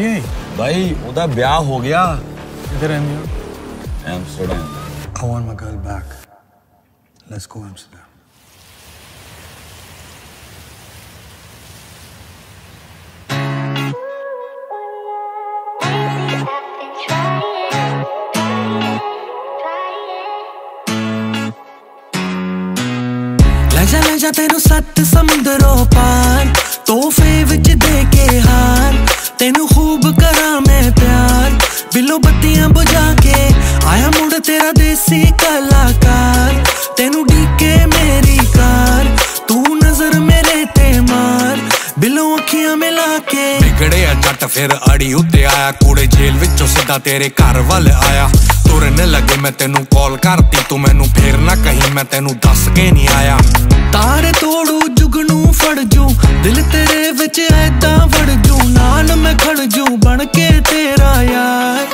नहीं आई? भाई उधर ब्याह हो गया। किधर रहनी हो? Amsterdam. I want my girl back. Let's go Amsterdam. ले जा तेनू 7 समुंदरों पार, तोहफे विच दे के हार, तेनू खूब करा मैं प्यार, बिलो बत्तियां बुझा के आया मुड़ तेरा देसी कलाकार, तेनू डीके मेरी कार, तू नजर मेरे ते मार, बिलो अखियां मिला के बिगड़े जट फिर अड़ी उत्ते आया, कूड़े जेल विचों सीधा तेरे घर वाल आया, तुरन लगे मैं तेनू कॉल करती, तू मैनू फिर ना कहीं मैं तेनू दस के नहीं आया। तारे तोड़ू जुगनू फड़ जू, दिल तेरे विच ऐदा वड़ जू, नाल मैं खड़ जू बन के तेरा यार।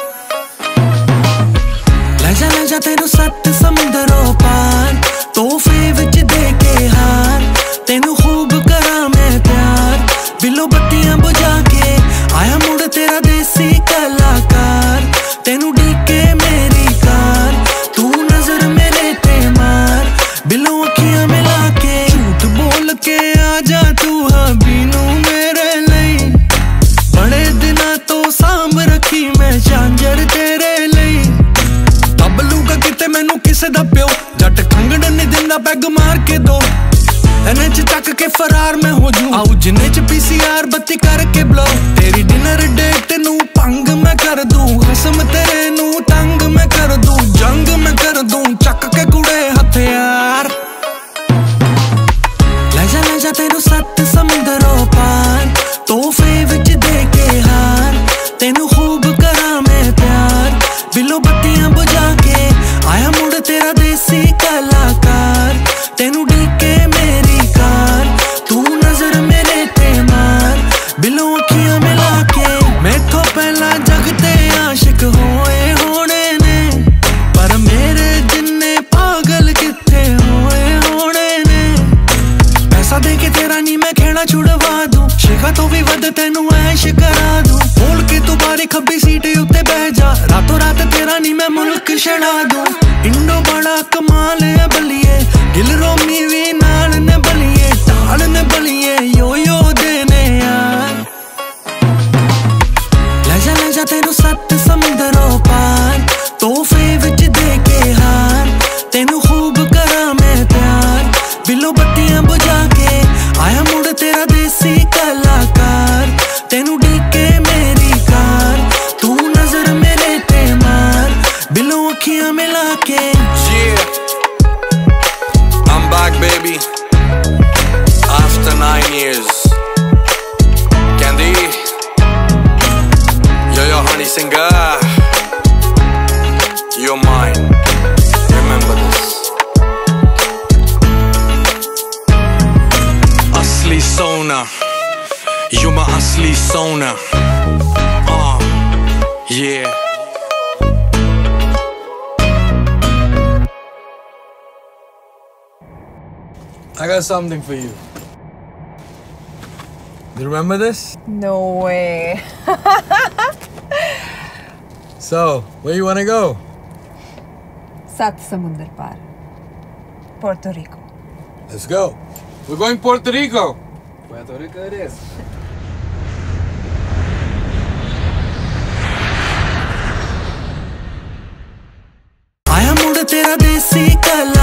ले जा तेनू 7 समुंदरों पार, तोहफे विच दे के हार, तेनू खूब करा मैं प्यार, बिलो बत्तियां बुझा के आया मुड़ तेरा देसी कलाकार, तेनू डीके मेरी कार, तू नजर मेरे ते मार, बिलो अखियां मिला के झूठ बोल के आजा तू हबीनू मेरे लिए, बड़े दिना तो सांभ रखी मैं झांझर तेरे लिए, दब लूगा किते मैनू किसे दा प्यो, जट खंगड़ नहीं दिंदा पैग मार के दो, एने च चक के फरार मैं हो जू, आऊ जिन्ने च PCR बत्ती करके ब्लो, तेरी डिनर डेट नू भंग मैं कर दूं, कसम तेरे नू तंग मैं कर दूं, जंग मैं कर दूं चक के कुड़े हथियार। ले जा तेनू 7 समुंदरों पार, तोहफे विच दे के हार, तेनू खूब करा मैं प्यार, बिलो बत्तियां बुझा के आया मुड़ तेरा देसी कलाकार, तेनू डीके मेरी कार, तू नजर मेरे ते मार, बिलो अखियां मिला के मैथों पहला जगते आशिक होए होने ने, पर मेरे जिन्ने पागल किथे होए होने ने, पैसा दे के तेरा नी मैं खेड़ा छुड़वा दूं, शेखा तो भी वध तेनू ऐश करा दूं, बोल के तू बारी खब्बी सीट उत्ते बह जा, रातों रात तेरा नी मैं मुल्क छड़ा दूं, इंडो बड़ा कमाल है बलिए, दिल रोमी भी नाल ने बलिए, ताल ने बलिए यो देने यार। ले जा तेनू 7 समुंदरों पार, तोहफे विच दे के हार, तेनू खूब करा मैं प्यार, बिलो बत्तियां बुझा के आया मुड़ तेरा देसी कलाकार, तेनू डीके मेरी कार, तू नजर मेरे ते मार, बिलो अखियां मिला के। Yeah, I'm back baby, after 9 years. Candy, yo honey singer, you're mine, remember this. Asli sona, you're my asli sona. Yeah. I got something for you. Do you remember this? No way. So, where you wanna go? 7 समुंदर पार, Puerto Rico. Let's go. We're going Puerto Rico. Puerto Rico it is. आया मुड़ तेरा देसी कला